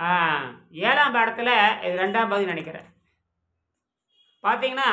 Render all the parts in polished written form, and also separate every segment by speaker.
Speaker 1: 7ஆம் பாடத்தில் இது 2ஆம் பகுதி நினைக்கிறேன். பார்த்தீங்கன்னா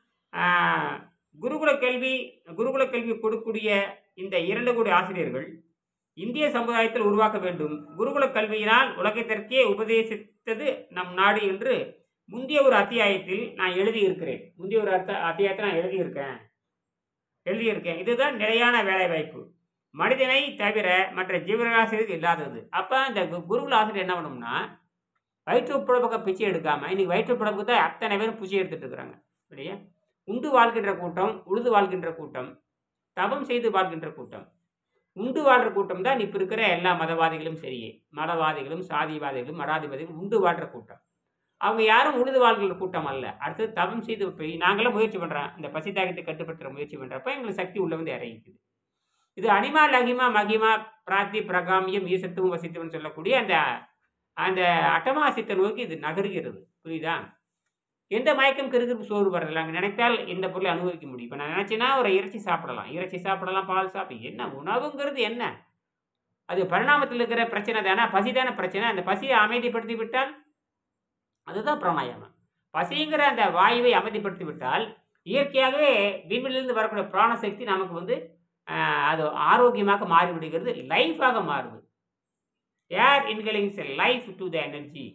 Speaker 1: குருகுல கல்வி கொடுக்கக்கூடிய இந்த 2 கோடி ஆசிரியர்கள் இந்திய சமுதாயத்தில் உருவாக்க வேண்டும். குருகுல கல்வியினால் உலகத்திற்கே உபதேசித்தது நம் நாடு என்று முந்தைய ஒரு அத்தியாயத்தில் நான் எழுதியிருக்கிறேன். அத்தியாயத்தை நான் எழுதியிருக்கேன். இதுதான் நிலையான வேலைவாய்ப்பு. மனிதனை தவிர மற்ற ஜீவராசிரியருக்கு இல்லாதது. அப்போ இந்த குருகுல ஆசிரியர் என்ன பண்ணணும்னா, வயிற்று பிழப்புக்கு பிச்சை எடுக்காமல், இன்னைக்கு வயிற்று பிழப்புக்கு தான் அத்தனை பேரும் பிச்சை எடுத்துட்டு இருக்கிறாங்க. இல்லையா? உண்டு வாழ்கின்ற கூட்டம், உழுது வாழ்கின்ற கூட்டம், தவம் செய்து வாழ்கின்ற கூட்டம், உண்டு வாழ்கிற கூட்டம் தான் இப்போ இருக்கிற எல்லா மதவாதிகளும் சரியே. மதவாதிகளும் சாதிவாதிகளும் மடாதிபதிகளும் உண்டு வாழ்கிற கூட்டம். அவங்க யாரும் உழுது வாழ்கிற கூட்டம் அல்ல. அடுத்தது தவம் செய்து போய் நாங்களாம் முயற்சி பண்ணுறோம். இந்த பசி தாகத்தை கட்டுப்படுத்துகிற முயற்சி பண்ணுறப்ப எங்களுக்கு சக்தி உள்ள வந்து இறங்கிக்குது. இது அனிமா லகிமா மகிமா பிராத்தி பிரகாமியம் ஈசத்துவம் வசித்துவம் சொல்லக்கூடிய அந்த அந்த அட்டமாசித்தை நோக்கி இது நகருகிறது. புரியுதா? எந்த மயக்கம் கிருகிருப்பு சோறு வரதில்லை. அங்கே நினைத்தால் இந்த பொருளை அனுபவிக்க முடியும். இப்போ நான் நினச்சேன்னா ஒரு இறைச்சி சாப்பிடலாம், பால் சாப்பிட. என்ன உணவுங்கிறது என்ன? அது பரிணாமத்தில் இருக்கிற பிரச்சனை தானே, பசிதான பிரச்சனை. அந்த பசியை அமைதிப்படுத்தி விட்டால் அதுதான் பிராணாயாமம். பசிங்கிற அந்த வாயுவை அமைதிப்படுத்தி விட்டால் இயற்கையாகவே விண்வெளியிலிருந்து வரக்கூடிய பிராணசக்தி நமக்கு வந்து அது ஆரோக்கியமாக மாறிவிடுகிறது, லைஃபாக மாறுது. Air inhalings life to the energy.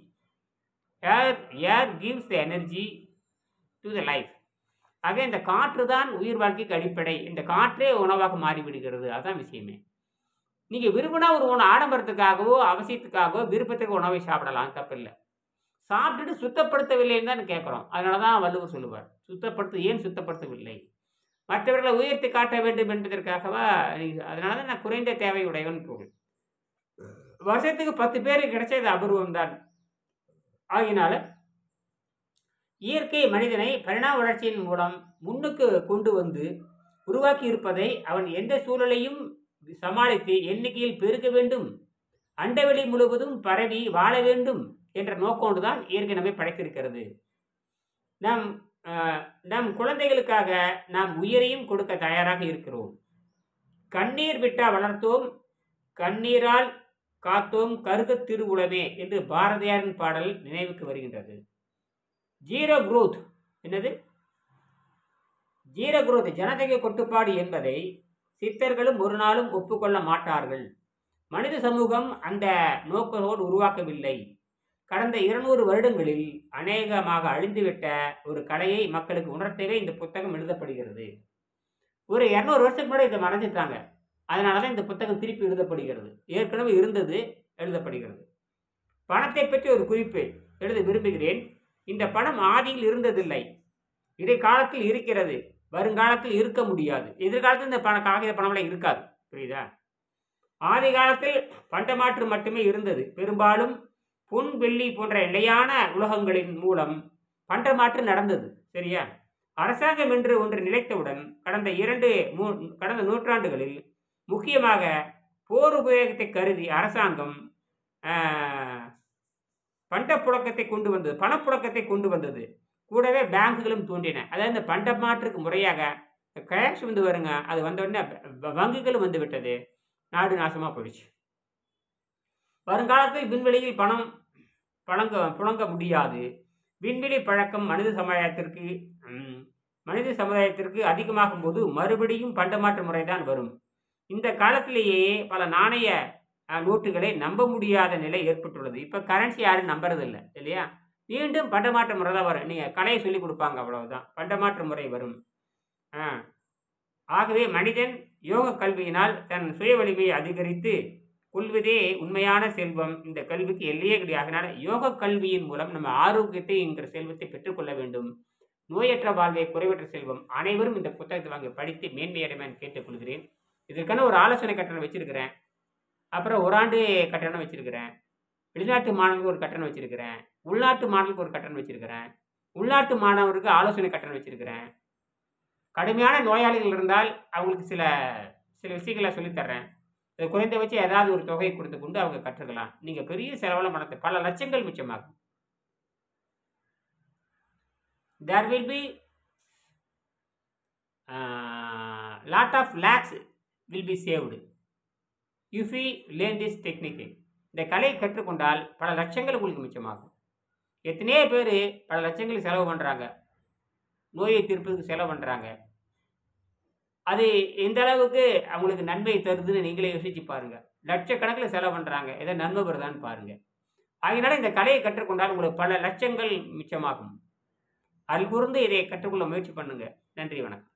Speaker 1: Air gives the energy to the life. ஆக இந்த காற்று தான் உயிர் வாழ்க்கைக்கு அடிப்படை. இந்த காற்றே உணவாக மாறிவிடுகிறது. அதுதான் விஷயமே. நீங்கள் விரும்பினா ஒரு ஆடம்பரத்துக்காகவோ அவசியத்துக்காகவோ விருப்பத்துக்கு உணவை சாப்பிடலாம், தப்பில்லை. சாப்பிட்டுட்டு சுத்தப்படுத்தவில்லைன்னு தான் கேட்குறோம். அதனால தான் வள்ளுவர் சொல்லுவார், ஏன் சுத்தப்படுத்தவில்லை? மற்றவர்களை உயர்த்தி காட்ட வேண்டும் என்பதற்காகவா? அதனால தான் நான் குறைந்த தேவையுடையவன் பொருள். வருஷத்துக்கு 10 பேர் கிடைச்சது அபூர்வம் தான். ஆகினால இயற்கை மனிதனை பரிணாம வளர்ச்சியின் மூலம் முன்னுக்கு கொண்டு வந்து உருவாக்கி இருப்பதை அவன் எந்த சூழலையும் சமாளித்து எண்ணிக்கையில் பெருக்க வேண்டும், அண்டவெளி முழுவதும் பரவி வாழ வேண்டும் என்ற நோக்கோடு தான் இயற்கை நம்மை படைத்திருக்கிறது. நம் குழந்தைகளுக்காக நாம் உயிரையும் கொடுக்க தயாராக இருக்கிறோம். கண்ணீர் விட்டா வளர்த்தோம், கண்ணீரால் காத்தோம் கருக திருவுளமே என்று பாரதியாரின் பாடல் நினைவுக்கு வருகின்றது. ஜீரோ குரோத் என்னது? ஜீரோ குரோத், ஜனதொகை கட்டுப்பாடு என்பதை சித்தர்களும் ஒரு நாளும் ஒப்புக்கொள்ள மாட்டார்கள். மனித சமூகம் அந்த நோக்கத்தோடு உருவாக்கவில்லை. கடந்த 200 வருடங்களில் அநேகமாக அழிந்துவிட்ட ஒரு கலையை மக்களுக்கு உணர்த்தவே இந்த புத்தகம் எழுதப்படுகிறது. ஒரு 200 வருஷத்துக்கு முன்னாடி இதை மறைஞ்சிட்டாங்க. அதனால தான் இந்த புத்தகம் திருப்பி எழுதப்படுகிறது. ஏற்கனவே இருந்தது, எழுதப்படுகிறது. பணத்தை பற்றி ஒரு குறிப்பு எழுத விரும்புகிறேன். இந்த பணம் ஆதியில் இருந்ததில்லை, இடைக்காலத்தில் இருக்கிறது, வருங்காலத்தில் இருக்க முடியாது, எதிர்காலத்தில் இந்த காகித பணம்லாம் இருக்காது. புரியுதா? ஆதி காலத்தில் பண்டமாற்று மட்டுமே இருந்தது. பெரும்பாலும் பொன் வெள்ளி போன்ற நிலையான உலகங்களின் மூலம் பண்டமாற்று நடந்தது. சரியா? அரசாங்கம் என்று ஒன்று நிலைத்தவுடன் கடந்த நூற்றாண்டுகளில் முக்கியமாக போர் உபயோகத்தை கருதி அரசாங்கம் பணப்புழக்கத்தை கொண்டு வந்தது. கூடவே பேங்குகளும் தோன்றின. அதாவது இந்த பண்டமாற்றுக்கு முறையாக கேஷ் வந்து வருங்க, அது வந்தவுடனே வங்கிகளும் வந்து விட்டது. நாடு நாசமாக போயிடுச்சு. வருங்காலத்தில் விண்வெளியில் பணம் புழங்க முடியாது. விண்வெளி பழக்கம் மனித சமுதாயத்திற்கு அதிகமாகும் போது மறுபடியும் பண்டமாற்று முறைதான் வரும். இந்த காலத்திலேயே பல நாணய நோட்டுகளை நம்ப முடியாத நிலை ஏற்பட்டுள்ளது. இப்போ கரன்சி யாரும் நம்புறதில்லை, இல்லையா? மீண்டும் பண்டமாற்று முறை தான் வரும். நீங்கள் கலையை சொல்லி கொடுப்பாங்க, அவ்வளவுதான். பண்டமாற்று முறை வரும். ஆகவே மனிதன் யோக கல்வியினால் தன் சுய வலிமையை அதிகரித்து கொள்வதே உண்மையான செல்வம். இந்த கல்விக்கு எல்லையே கிடையாது. அதனால யோக கல்வியின் மூலம் நம்ம ஆரோக்கியத்தை என்கிற செல்வத்தை பெற்றுக்கொள்ள வேண்டும். நோயற்ற வாழ்வை குறைவற்ற செல்வம். அனைவரும் இந்த புத்தகத்தை வாங்கி படித்து மேன்மையடைமைன்னு கேட்டுக்கொள்கிறேன். இதற்கான ஒரு ஆலோசனை கட்டணம் வச்சிருக்கிறேன். அப்புறம் ஒரு ஆண்டு கட்டணம் வச்சிருக்கிறேன். வெளிநாட்டு மாணவர்களுக்கு ஒரு கட்டணம் வச்சிருக்கிறேன். உள்நாட்டு மாணவர்களுக்கு ஒரு கட்டணம் வச்சிருக்கிறேன். உள்நாட்டு மாணவருக்கு ஆலோசனை கட்டணம் வச்சிருக்கிறேன். கடுமையான நோயாளிகள் இருந்தால் அவங்களுக்கு சில விஷயங்களை சொல்லித்தர்றேன். குறைந்தபட்சம் ஏதாவது ஒரு தொகையை கொடுத்து கொண்டு அவங்க கற்றுக்கலாம். நீங்கள் பெரிய செலவில் பணத்தை பல லட்சங்கள் மிச்சமாகும். There will be lot of lakhs will be saved if we learn this technique. இந்த கலையை கற்றுக்கொண்டால் பல லட்சங்கள் உங்களுக்கு மிச்சமாகும். எத்தனையோ பேர் பல லட்சங்கள் செலவு பண்ணுறாங்க, நோயை தீர்ப்பதற்கு செலவு பண்ணுறாங்க. அது எந்த அளவுக்கு அவங்களுக்கு நன்மை தருதுன்னு நீங்களே யோசிச்சு பாருங்க. லட்சக்கணக்கில் செலவு பண்ணுறாங்க, ஏதோ நன்மை பெறுதான்னு பாருங்க. அதனால இந்த கலையை கற்றுக்கொண்டால் உங்களுக்கு பல லட்சங்கள் மிச்சமாகும். அருள் கூர்ந்து இதை கற்றுக்கொள்ள முயற்சி பண்ணுங்க. நன்றி, வணக்கம்.